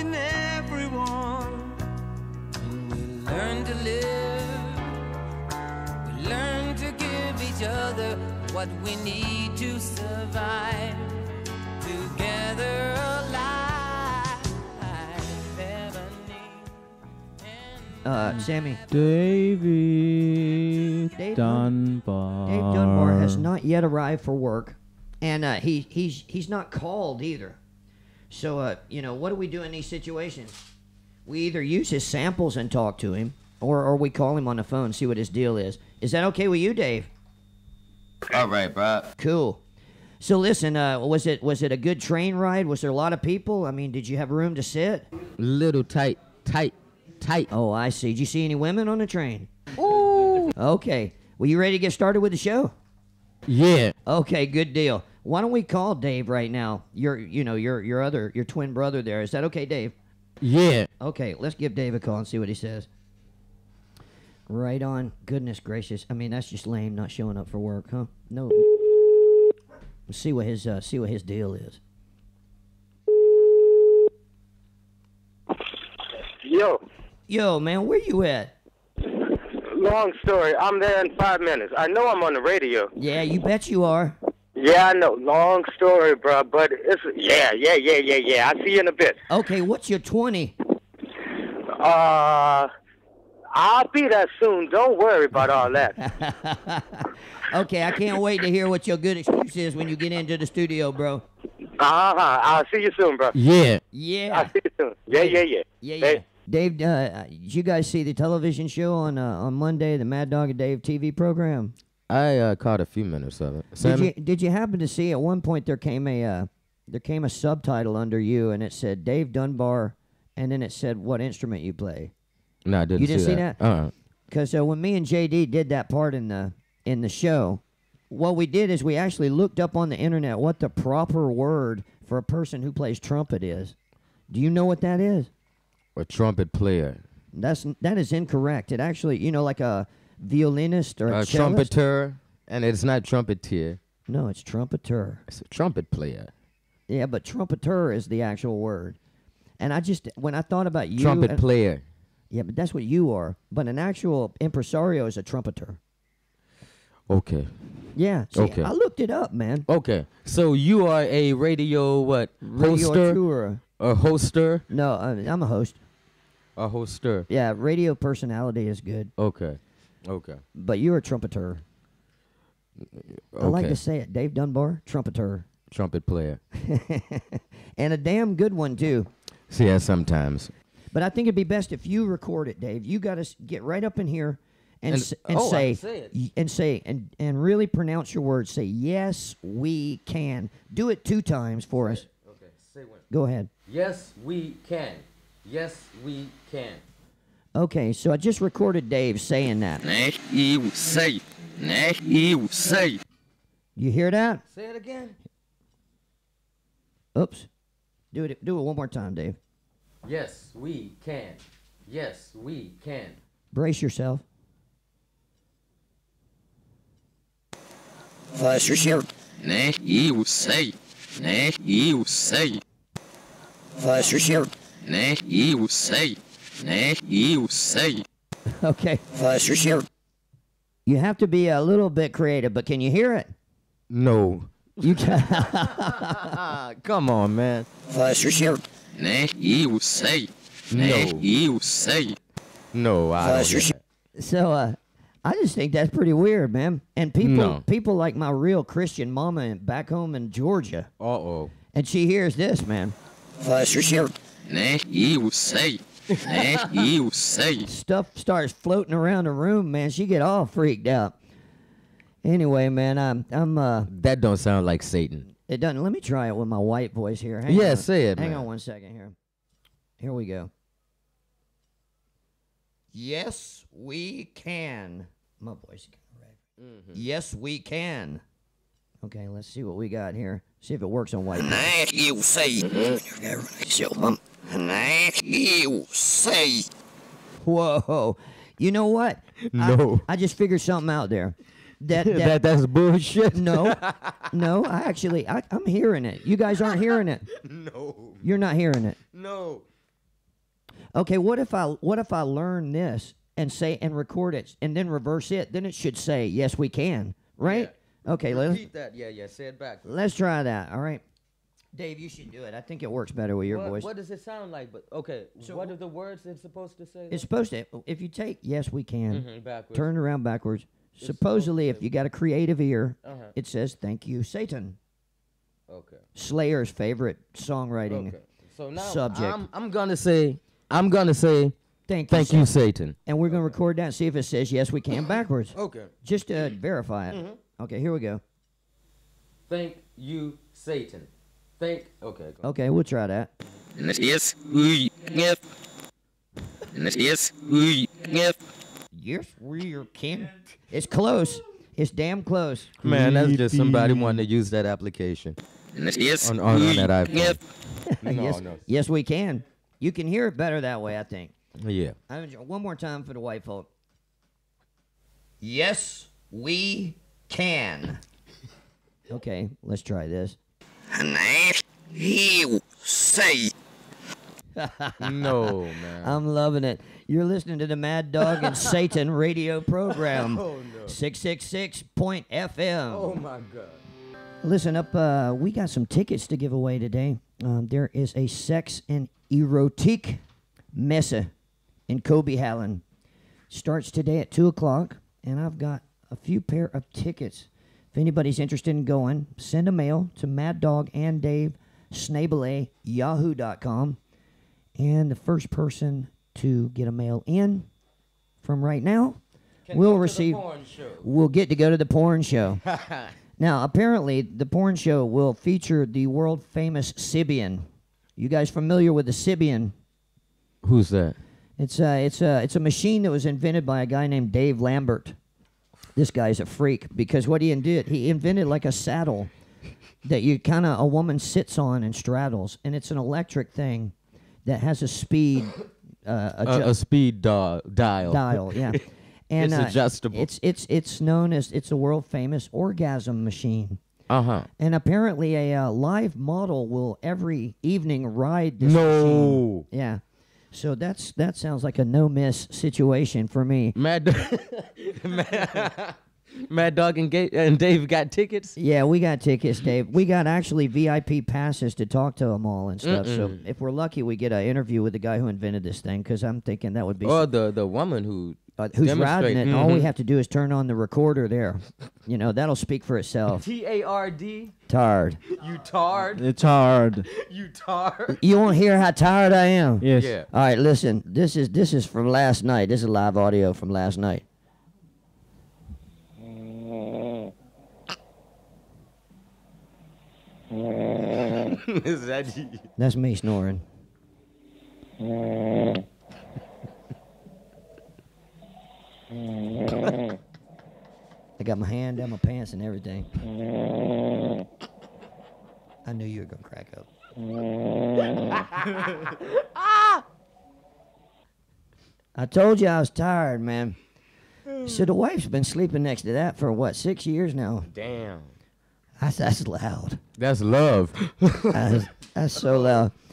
in everyone. When we learn to live, we learn to give each other what we need to survive. Together alive, Sammy. Dave Dunbar. Dave Dunbar has not yet arrived for work, and he's not called either. So what do we do in these situations? We either use his samples and talk to him, or we call him on the phone and see what his deal is. Is that okay with you, Dave? All right, bro. Cool. So listen, was it a good train ride? Was there a lot of people? I mean, did you have room to sit? Little tight. Oh, I see. Did you see any women on the train? Ooh. Okay. Well, you ready to get started with the show? Yeah. Okay, good deal. Why don't we call Dave right now? Your twin brother there. Is that okay, Dave? Yeah. Okay, let's give Dave a call and see what he says. Right on. Goodness gracious. I mean, that's just lame, not showing up for work, huh? No. Let's see what his deal is. Yo, man, where you at? Long story. I'm there in 5 minutes. I know I'm on the radio. Yeah, you bet you are. Yeah, I know. Long story, bro. But it's yeah. I see you in a bit. Okay, what's your 20? I'll be there soon. Don't worry about all that. Okay, I can't wait to hear what your good excuse is when you get into the studio, bro. I'll see you soon, bro. Yeah. Yeah. I'll see you soon. Yeah. Hey. Dave, did you guys see the television show on Monday, the Maddog and Dave TV program? I caught a few minutes of it. Did you happen to see at one point there came a subtitle under you and it said Dave Dunbar, and then it said what instrument you play? No, I didn't. You didn't see that? Uh-uh. Because when me and JD did that part in the show, what we did is we actually looked up on the internet what the proper word for a person who plays trumpet is. Do you know what that is? A trumpet player. That is incorrect. It actually, like a violinist or a cellist. Trumpeter, and it's not trumpeter. No, it's trumpeter. It's a trumpet player. Yeah, but trumpeter is the actual word. And when I thought about you... Trumpet player. Yeah, but that's what you are. But an actual impresario is a trumpeter. Okay. Yeah. See, okay. I looked it up, man. Okay. So you are a radio hoster? A hoster? No, I'm a host. A hoster. Yeah, radio personality is good. Okay. But you're a trumpeter. Okay. I like to say it. Dave Dunbar, trumpeter. Trumpet player. And a damn good one, too. See, yeah, sometimes. But I think it'd be best if you record it, Dave. You got to get right up in here and say and really pronounce your words. Say, yes, we can. Do it 2 times for us. Okay, say when. Go ahead. Yes, we can. Yes, we can. Okay, so I just recorded Dave saying that. You say. You hear that? Say it again. Oops. Do it one more time, Dave. Yes, we can. Yes, we can. Brace yourself. You say. You say. You say. You say. Okay. You have to be a little bit creative, but can you hear it? No. You can. Come on, man. You say. No. You say. No, I don't hear that. So, I just think that's pretty weird, man. And people like my real Christian mama back home in Georgia. Uh-oh. And she hears this, man. You say. You say. Stuff starts floating around the room, man. She get all freaked out. Anyway, man, I'm That don't sound like Satan. It doesn't. Let me try it with my white voice here. Hang Yeah, on. say it, Hang man. on 1 second here. Here we go. Yes, we can. My voice is kind of right. Yes, we can. Okay, let's see what we got here. See if it works on white. You say. You say. Whoa. You know what? No. I just figured something out there. That's bullshit. No, I'm hearing it. You guys aren't hearing it. No. You're not hearing it. No. Okay, what if I learn this and say and record it and then reverse it? Then it should say yes we can, right? Yeah. Okay, Repeat that. Yeah. Say it back. let's try that. All right, Dave, you should do it. I think it works better with your voice. What does it sound like? But okay, So what are the words it's supposed to say? It's supposed to. If you take yes we can, backwards. turn it around backwards. Supposedly, if you got a creative ear, Uh-huh. it says "Thank you, Satan." Okay. Slayer's favorite songwriting Okay. So now subject. I'm gonna say thank Satan. you, Satan. And we're gonna record that and see if it says yes we can backwards, Okay. just to verify it. Okay, here we go. Thank you, Satan. Okay. Go. Okay, we'll try that. Yes, we get. Yes, we get. Yes, we can. It's close. It's damn close. Man, that's just somebody wanting to use that application Yes, on we that iPhone. get. Yes, we can. You can hear it better that way, I think. Yeah. One more time for the white folk. Yes, we can. Okay, let's try this. You say. No, man. I'm loving it. You're listening to the Maddog and Satan radio program. Oh no. 666.FM. Oh my God. Listen up, we got some tickets to give away today. There is a sex and erotique messe in Kobe Hallen. Starts today at 2 o'clock, and I've got a few pair of tickets. If anybody's interested in going, send a mail to Maddog and Dave Snabele, yahoo.com. And the first person to get a mail in from right now will receive. We'll get to go to the porn show. Now, apparently, the porn show will feature the world famous Sybian. You guys familiar with the Sybian? Who's that? It's a machine that was invented by a guy named Dave Lambert. This guy's a freak because what he invented like a saddle that a woman sits on and straddles, and it's an electric thing that has a speed A speed dial. dial, yeah. And It's adjustable. It's known as a world famous orgasm machine. Uh-huh. And apparently a live model will every evening ride this machine. No. Yeah. So that sounds like a no-miss situation for me. Mad Dog and Dave got tickets? Yeah, we got tickets, Dave. We got actually VIP passes to talk to them all and stuff. So if we're lucky, we get an interview with the guy who invented this thing because I'm thinking that would be... Or the woman who's who's riding it, and all we have to do is turn on the recorder there. You know, that'll speak for itself. T-A-R-D? Tired. You tard? It's hard. You tard? You want to hear how tired I am? Yes. Yeah. All right, listen. This is from last night. This is live audio from last night. Is that you? That's me snoring. I got my hand down my pants and everything. I knew you were gonna crack up. I told you I was tired, man. So the wife's been sleeping next to that for what, 6 years now? Damn. That's loud. That's love. That's so loud.